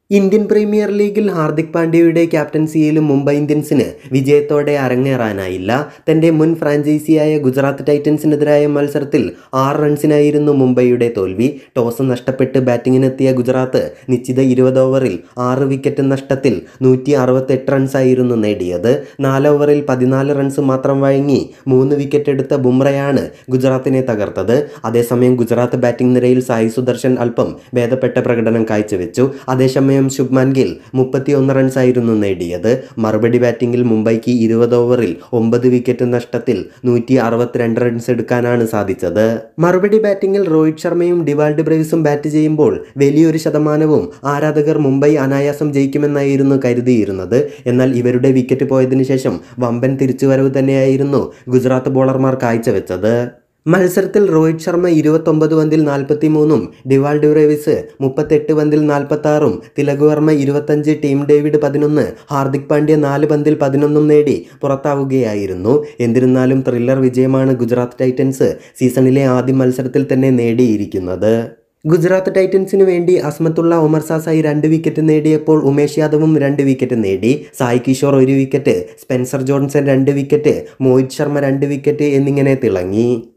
Indian premier ലീഗിൽ ഹാർദിക് പാണ്ഡ്യയുടെ ക്യാപ്റ്റൻസിയിലും മുംബൈ ഇന്ത്യൻസിന് വിജയത്തോടെ അരങ്ങേറാനായില്ല. തന്റെ മുൻ ഫ്രാഞ്ചൈസിയായ ഗുജറാത്ത് ടൈറ്റൻസിനെതിരായ മത്സരത്തിൽ 6 റൺസിനായിരുന്നു മുംബൈയുടെ തോൽവി. ടോസ് നഷ്ടപ്പെട്ട് ബാറ്റിങ്ങിനെത്തിയ ഗുജറാത്ത് നിശ്ചിത 20 ഓവറിൽ 6 വിക്കറ്റ് നഷ്ടത്തിൽ 168 റൺസായിരുന്നു നേടിയത്. 4 ഓവറിൽ 14 റൺസ് മാത്രം വഴങ്ങി 3 വിക്കറ്റ് എടുത്ത ബുംറയാണ് ഗുജറാത്തിനെ തകർത്തത്. അതേസമയം ഗുജറാത്ത് ബാറ്റിംഗ് നിരയിൽ സായി സുദർശൻ അല്പം ഭേദപ്പെട്ട പ്രകടനം കാഴ്ചവെച്ചു. അതേസമയം ശുഭ്മാൻ ഗിൽ 31 റൺസായിരുന്നു നേടിയത്. മറുപടി ബാറ്റിംഗിൽ മുംബൈക്ക് 20 ഓവറിൽ 9 വിക്കറ്റ് നഷ്ടത്തിൽ 162 റൺസ് എടുക്കാനാണ് സാധിച്ചത്. മറുപടി ബാറ്റിംഗിൽ രോഹിത് ശർമ്മയും ഡിവാൾഡ് ബ്രേവിസും ബാറ്റ് ചെയ്യുമ്പോൾ വലിയൊരു ശതമാനവും ആരാധകർ മുംബൈ അനായാസം ജയിക്കുമെന്നായിരുന്നു കരുതിയിരുന്നത്. എന്നാൽ ഇവരുടെ വിക്കറ്റ് പോയതിനു ശേഷം വമ്പൻ തിരിച്ചുവരവ് തന്നെയായിരുന്നു ഗുജറാത്ത് ബോളർമാർ കാഴ്ചവെച്ചത്. മത്സരത്തിൽ രോഹിത് ശർമ്മ 29 പന്തിൽ 43ഉം ഡിവാൾഡ് ബ്രേവിസ് 38 പന്തിൽ 46ഉം തിലക് വർമ്മ 25, ടീം ഡേവിഡ് 11, ഹാർദിക് പാണ്ഡ്യ 4 പന്തിൽ 11ഉം നേടി പുറത്താവുകയായിരുന്നു. എന്നിരുന്നാലും ത്രില്ലർ വിജയമാണ് ഗുജറാത്ത് ടൈറ്റൻസ് സീസണിലെ ആദ്യ മത്സരത്തിൽ തന്നെ നേടിയിരിക്കുന്നത്. ഗുജറാത്ത് ടൈറ്റൻസിനു വേണ്ടി അസ്മത്തുള്ള ഒമർ സാസായി 2 വിക്കറ്റ് നേടിയപ്പോൾ ഉമേഷ് യാദവും 2 വിക്കറ്റ് നേടി. Sai Kishore 1 wicket, Spencer Johnson 2 wicket, Mohit Sharma 2 wicket എന്നിങ്ങനെ തിളങ്ങി.